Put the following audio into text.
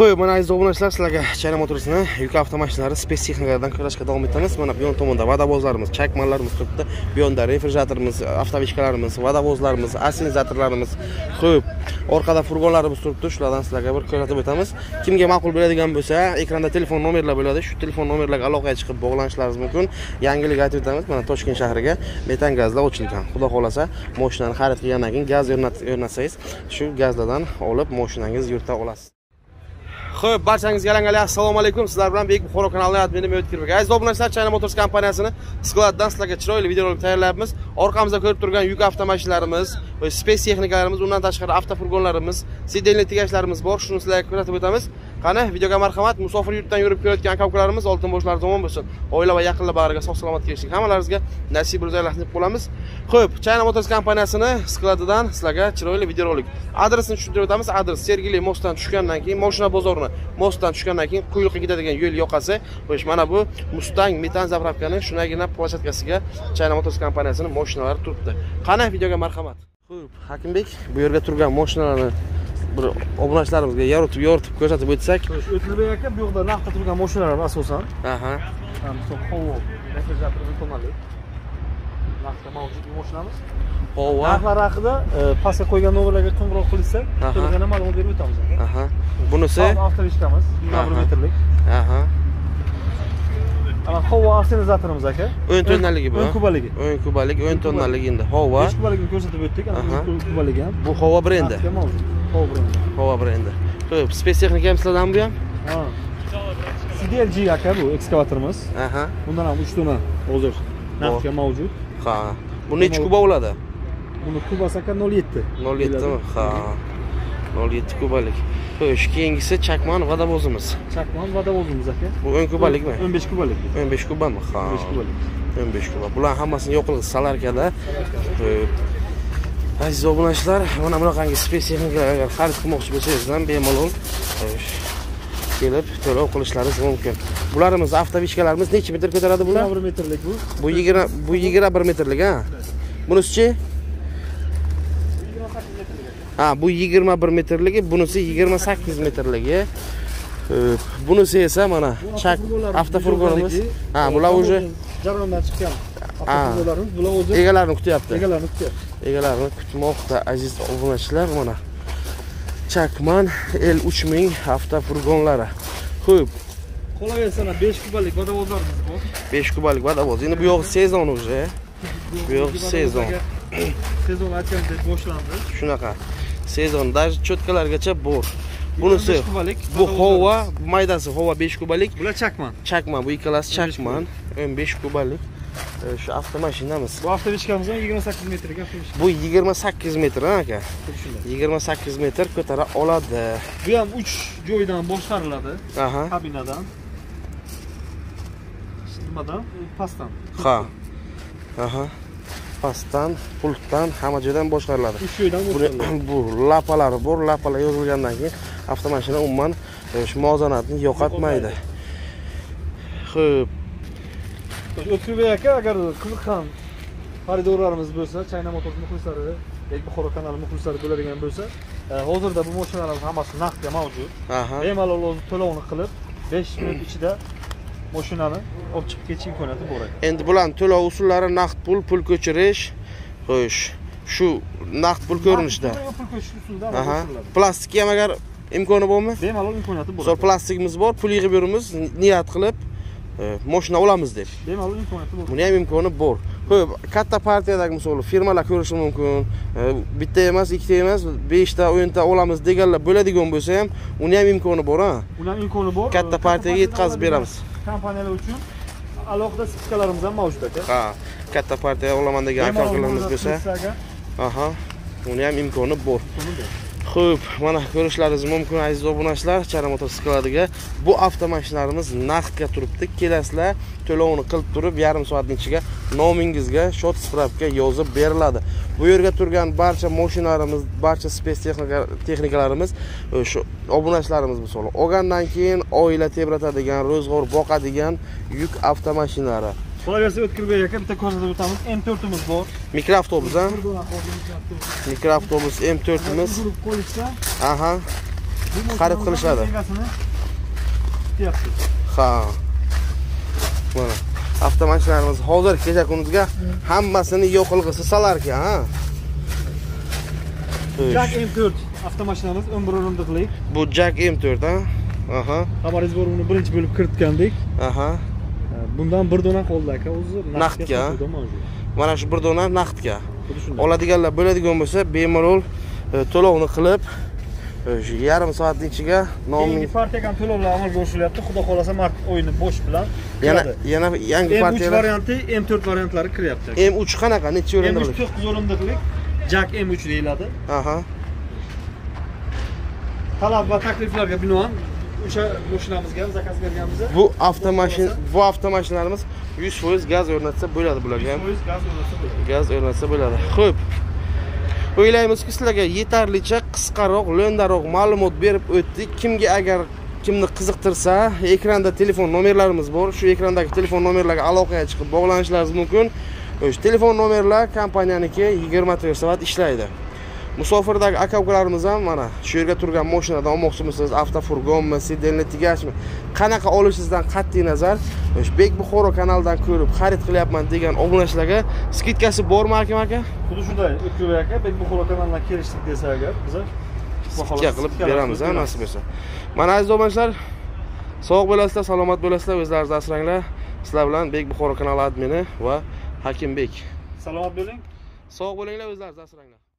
Xo'p, mana aziz obunachilar, sizlarga China Motors'ni yuk avtomashinalari spes texnikalardan ko'rishga davom etamiz. Mana bu yon tomonda vodovozlarimiz, chakmanlarimiz turibdi. Bu yonda refrigeratorimiz, avtovishkalarimiz, vodovozlarimiz, asenizatorlarimiz. Xo'p, orqada furgonlarimiz turibdi. Shulardan sizlarga bir ko'rsatib o'tamiz. Kimga ma'qul bo'ladigan bo'lsa, ekranda telefon nomerlar bo'ladi. Shu telefon nomerlarga aloqaga chiqib bog'lanishlaringiz mumkin. Yangilik aytib o'tamiz. Mana Toshkent shahriga metan gazlar ochilgan. Xudo xolasa, mashinani xarid qilgandan keyin gaz o'rnatsangiz, shu gazlardan olib mashinangiz yurta olasiz. Xo'p, barchangizga yalangali assalomu alaykum. Sizlar bilan Bek Buxoro kanalidan men O'tkirбек. Aziz obunachilar, China Motors kompaniyasini skladdan sizlarga chiroyli videorolik tayyorlayapmiz. Orqamizda ko'rib turgan yuk avtomashinalarimiz, spes texnikalarimiz, undan tashqari avtofurgonlarimiz, sidenli tegashlarimiz bor. Shuni sizlarga ko'rsatib o'tamiz. Qani, videoga marhamat. Musofir yurtdan yurib kelayotgan aka-ukalarimiz oltin boshlari tomon bo'lsin. Oila va yaqinlar bag'riga sog'-salomat kelishlik hammalaringizga nasib bo'lsin qolamiz. Xo'p, China Motors kompaniyasini skladidan sizlarga chiroyli videorolik. Adresini tushuntirib o'tamiz. Adres Sergeli mostdan tushgandan keyin Moshina bozorini mostdan tushgandan keyin quyuqqa ketadigan yo'l yoqasi. Xo'sh, mana bu Mustang metan zapravkaning shunagina planshetkasiga China Motors kompaniyasining mashinalari turibdi. Qani, videoga marhamat. Xo'p, Hakimbek, bu yerga turgan mashinalarni bir obunachilarimizga yoritib ko'rsatib o'tsak. O'tkirбек aka, bu yerda narxda turgan mashinalar asosan. Aha. Misol Howo, refrigerator imkonli. Narxda mavjud mashinamiz. Howo. Narxlar haqida pastga qo'ygan nomerlarga qo'ng'iroq qilsa, to'lig'ini ma'lumot berib o'tamiz. Aha. Bunisi avtovishkamiz, 20 metrlik. Aha. Ana Howo asenizatorimiz aka. 10 tonnaligi bu. 10 kubaligi. 10 kubalik, 10 tonnaligi endi. Howo. 5 kubaligini ko'rsatib o'tdik, ana 10 kubaligi ham. Bu Howo brendi. Howo brendi. Howo brendi. Xo'p, spes texnika ham sizlardan bu ham? Ha. CDLG aka bu ekskavatorimiz. Aha. Bundan ham 3 dona hozir narxga mavjud. Ha. Bu necha kuba bo'ladi? Buni kubasi aka 0.7. 0.7 mi? Ha. 0.7 kubalik. Xo'sh, keyingisi chakman vodovozimiz. Chakman vodovozimiz aka. Bu 10 kubalikmi? 15 kubalik. 15 kubami? Ha. 15 kubalik. 15 kuba. Bular hammasini yo'qilg'i salarkada. Aziz obunachilar, mana bunaqangi spes texnikalar agar xarid qilmoqchi bo'lsangiz ham bemalol kelib to'lov qilishlaringiz mumkin. Bularimiz avtovishkalarimiz necha metr ko'taradi bular? 1 metrlik bu. Bu 21 metrlik, ha. Bunisi-chi? Ha, bu 21 metrligi, bunisi 28 metrligi. Bunisi esa mana chak avtofurgonimiz. Ha, bular уже jarayondan chiqqan avtofurgonlarimiz, bular o'zi egalarini kutyapti. Egalarini kutyapti. Egalarini kutmoqda aziz obunachilar, mana Chakman L3000 avtofurgonlari. Xo'p, qolaversa 5 kubalik vodovozlarimiz bor. 5 kubalik vodovoz. Endi bu yo'q sezon уже. Bu yo'q sezon. Sezon aytgandek boshlandi. Shunaqa. Sezon даже cho'tkalargacha bor. Bunisi bu Howo, maydasi Howo 5 kubalik. Bular chakman. Chakman, bu ikkalasi chakman, 15 kubalik. Shu avtomashinamiz. Bu avtovishkamiz 28 metrlik avtovishka. Bu 28 metr, ha aka. 28 metr ko'tara oladi. Bu ham 3 joydan boshqariladi. Aha. Kabinadan. Nimadan? Pastdan. Ha. Aha. Pastdan, pultdan, hamma joydan boshqariladi. 3 joydan boshqariladi. Bu lapalari bor, lapalar yozilgandan keyin avtomashina umuman shu muvozanatni yo'qotmaydi. Xo'p. O'tkirбек aka, agar qiziqqan xaridorlarimiz bo'lsa, China Motors muxlislari, Bek Buxoro kanali muxlislari bo'ladigan bo'lsa, hozirda bu mashinalarimiz hammasi naqdga mavjud. Aha. Bemalol o'zi to'lovini qilib, 5 minut ichida mashinani olib chiqib ketish imkoniyati bor ekan. Endi bularning to'lov usullari naqd pul ko'chirish. Xo'sh, shu naqd pul ko'rinishda. Pul ko'chish usulida Aha. Plastik ham agar imkoni bormi? Bemalol imkoniyati bor. Zo'r plastikimiz bor, pul yig'ib yuramiz, niyat qilib mashina olamiz deb. Bemalol imkoniyati bor. Buni ham imkoni bor. Xo'p, katta partiyadagi misol firmalar ko'rishi mumkin. Bitta emas, ikkita emas, 5 ta, 10 ta olamiz deganlar bo'ladigan bo'lsa ham, uni ham imkoni bor, ha. Uni ham imkoni bor. Katta partiyaga yetkazib beramiz. Kompaniyalar uchun alohida spikalarimiz ham mavjud aka. Ha, katta partiya olaman degan aka-ukalarimiz bo'lsa, aha, uni ham imkoni bor. Xo'p, mana ko'rishlaringiz mumkin aziz obunachilar, China Motors skladiga bu avtomashinalarimiz naqdga turibdi. Kelasizlar, to'lovini qilib turib, yarim soatning ichiga nomingizga shot spravka yozib beriladi. Bu yerga turgan barcha mashinalarimiz, barcha spes texnikalarimiz shu obunachilarimiz misol olgandan keyin oila tebratadigan, ro'zg'or boqadigan yuk avtomashinalari. Qolaversa O'tkirбек aka, bitta ko'rsatib o'tamiz. M4imiz bor. Mikroavtobus, ha? Mikroavtobus M4imiz. Qo'yishsa, aha. xarid qilishadi. Ha. Mana avtomashinalarimiz hozir kecha kunduzga hammasini yo'qilg'isi salar ekan, ha. Jack M4 avtomashinamiz 11 o'rindiqli. Bu Jack M4, ha. Aha. Xabaringiz bor, uni birinchi bo'lib kiritgandik. Aha. Bundan bir dona qoldi aka, o'zi naqdga. Mana shu bir dona naqdga. Oladiganlar bo'ladigan bo'lsa, bemalol to'lovni qilib, shu yarim soatning ichiga yangi partiyaga to'lovlar amalga oshiryapti. Xudo xolasa mart oyini bosh bilan yana yangi partiyalar. M3 varianti, M4 variantlari kiryapti. M3 qanaqa? Necha o'rindiqlik? M3 9 o'rindiqlik. Jack M3 deyiladi. Aha. Talab va takliflarga binoan o'sha mashinamizga ham zakaz berganmiz. Bu avtomashinalarimiz 100% gaz o'rnatsa bo'ladi bularga ham. 100% gaz o'rnatsa bo'ladi. Gaz o'rnatsa bo'ladi. Xo'p. O'ylaymizki, sizlarga yetarlicha qisqaroq, lo'ndaroq ma'lumot berib o'tdik. Kimni qiziqtirsa, ekranda telefon nomerlarimiz bor. Shu ekrandagi telefon nomerlarga aloqaga chiqib bog'lanishlaringiz mumkin. O'sha telefon nomerlar kompaniyaniki 24 soat ishlaydi. Musofirdagi aka-ukalarimiz ham mana shu yerga turgan mashinadan olmoqchimisiz, avtofurgonmi, sedelni tigashmi, qanaqa olishingizdan qat'iy nazar, o'sha Bek Buxoro kanalidan ko'rib xarid qilyapman degan obunachilarga skidkasi bormi aka? Xuddi shunday, O'tkir aka Bek Buxoro kanalidan kelishdik desa agar, biz skidka qilib beramiz, nasib bo'lsa. Mana aziz obunachilar, sog' bo'lasizlar, salomat bo'lasizlar, o'zlaringizni asranglar. Sizlar bilan Bek Buxoro kanali admini va Hakimbek. Salomat bo'ling. Sog' bo'linglar, o'zlaringizni asranglar.